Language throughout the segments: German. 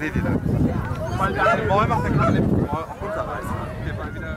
seht ihr das? Weil der eine Ball macht, der kann den Ball auch runterreißen. Der Ball wieder.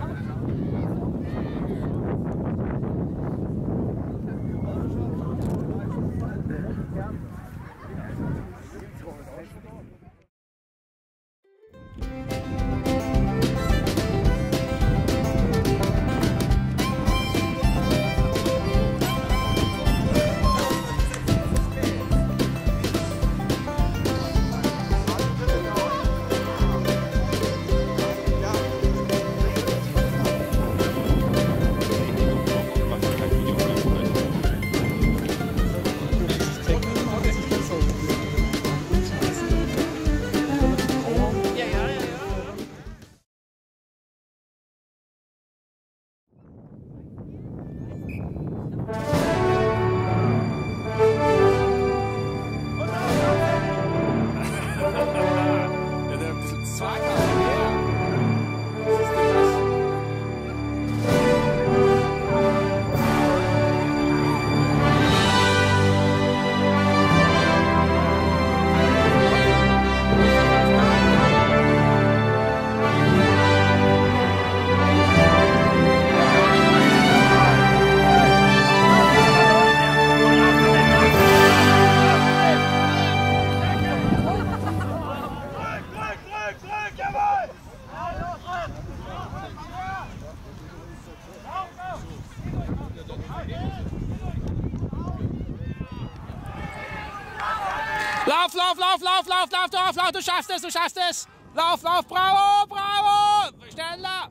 Lauf, du schaffst es! Lauf, bravo! Schneller!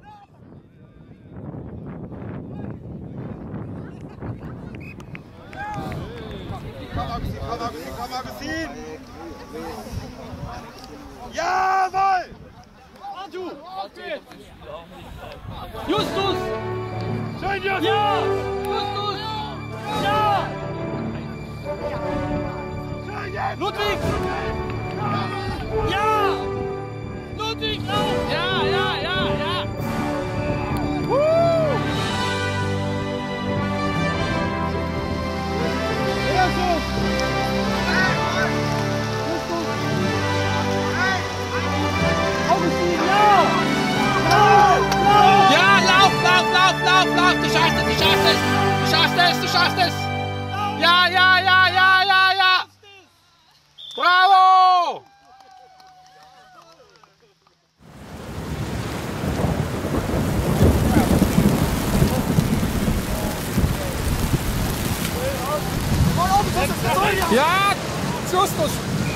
Komm, Augustin! Jawohl! Und du! Justus! Schön, Justus! Ja! Justus! Ja! Ludwig! Ja! Ludwig, lauf! Ja! Ja, lauf! Du schaffst es! Ja! Bravo! Ja, Justus!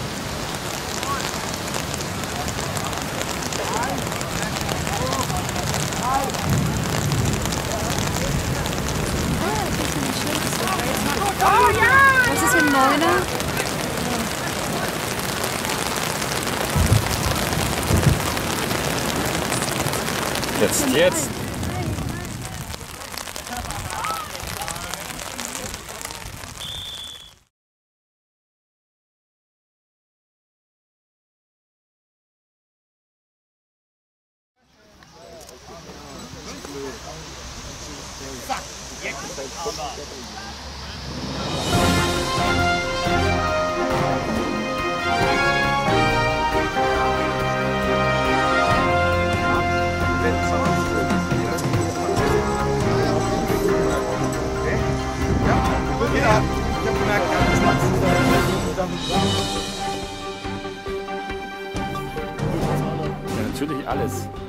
Oh ja! Was ist mit dem Neuner? Jetzt! Ja, natürlich alles.